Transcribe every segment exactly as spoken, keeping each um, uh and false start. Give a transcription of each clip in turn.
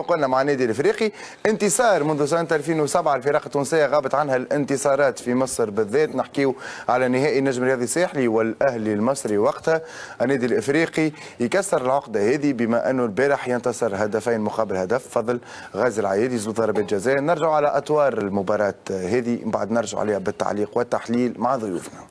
قلنا مع النادي الافريقي. انتصار منذ سنه ألفين وسبعة الفرق التونسيه غابت عنها الانتصارات في مصر بالذات، نحكيو على نهائي النجم الرياضي الساحلي والاهلي المصري. وقتها النادي الافريقي يكسر العقده هذه بما انه البارح ينتصر هدفين مقابل هدف فضل غازي العيادي زو ضربات جزاء. نرجع على اطوار المباراه هذه من بعد نرجع عليها بالتعليق والتحليل مع ضيوفنا.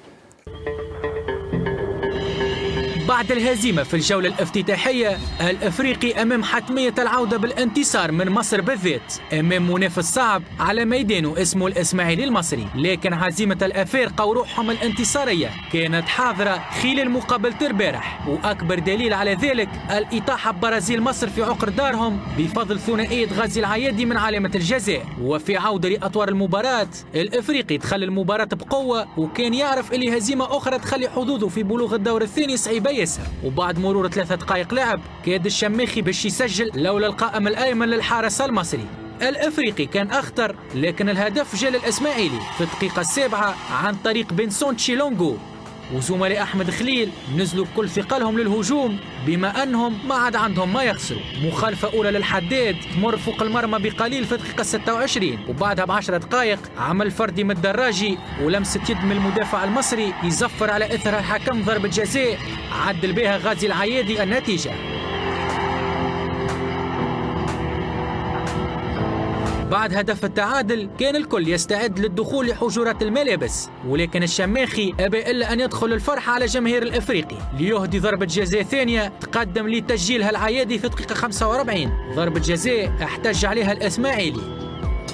بعد الهزيمة في الجولة الافتتاحية، الافريقي امام حتمية العودة بالانتصار من مصر بالذات امام منافس صعب على ميدانه اسمه الاسماعيلي المصري، لكن عزيمة الافارقة وروحهم الانتصارية كانت حاضرة خلال مقابلة البارح، واكبر دليل على ذلك الاطاحة ببرازيل مصر في عقر دارهم بفضل ثنائية غازي العيادي من علامة الجزاء. وفي عودة لاطوار المباراة، الافريقي دخل المباراة بقوة وكان يعرف اللي هزيمة اخرى تخلي حظوظه في بلوغ الدور الثاني صعيبة ياسر. وبعد مرور ثلاثة دقائق لعب كاد الشماخي باش يسجل لولا القائم الايمن للحارس المصري. الافريقي كان اخطر، لكن الهدف جاء للاسماعيلي في الدقيقة السابعة عن طريق بنسون تشيلونغو، وزملاء احمد خليل نزلوا بكل ثقلهم للهجوم بما انهم ما عاد عندهم ما يخسروا. مخالفه اولى للحداد تمر فوق المرمى بقليل في الدقيقه ستة وعشرين، وبعدها بعشر دقائق عمل فردي من الدراجي ولمسه يد من المدافع المصري يزفر على اثرها الحكم ضربه جزاء عدل بها غازي العيادي النتيجه. بعد هدف التعادل كان الكل يستعد للدخول لحجرات الملابس، ولكن الشماخي أبى إلا أن يدخل الفرحة على جماهير الإفريقي ليهدي ضربة جزاء ثانية تقدم لتسجيلها العيادي في دقيقة خمسة وأربعين، ضربة جزاء احتج عليها الإسماعيلي.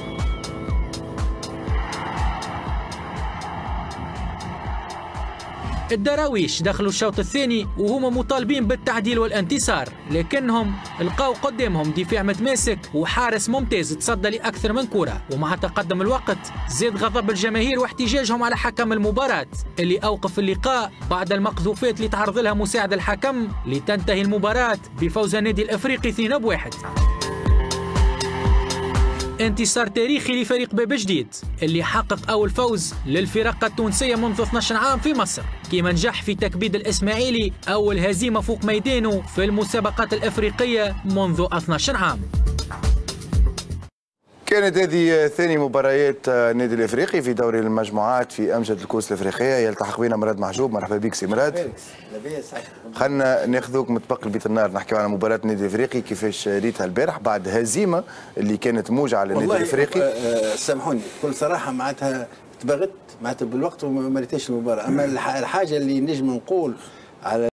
الدراويش دخلوا الشوط الثاني وهم مطالبين بالتعديل والانتصار، لكنهم لقاو قدامهم دفاع متماسك وحارس ممتاز تصدى لأكثر من كرة. ومع تقدم الوقت زاد غضب الجماهير واحتجاجهم على حكم المباراة اللي أوقف اللقاء بعد المقذوفات اللي تعرض لها مساعد الحكم لتنتهي المباراة بفوز النادي الأفريقي اثنين بواحد. انتصار تاريخي لفريق باب جديد اللي حقق أول فوز للفرق التونسية منذ اثناش عام في مصر، كما نجح في تكبيد الإسماعيلي أول هزيمة فوق ميدانه في المسابقات الأفريقية منذ اثناش عام. كانت هذه ثاني مباريات النادي الافريقي في دوري المجموعات في امجد الكؤوس الافريقيه. يلتحق بنا مراد محجوب. مرحبا بك سي مراد. خلينا ناخذوك متبقل بيت النار نحكيو على مباراه النادي الافريقي كيفاش ريتها البارح بعد هزيمه اللي كانت موجعه على النادي الافريقي. والله سامحوني بكل صراحه معناتها تبغت معناتها بالوقت وما ريتهاش المباراه، اما الحاجه اللي نجم نقول على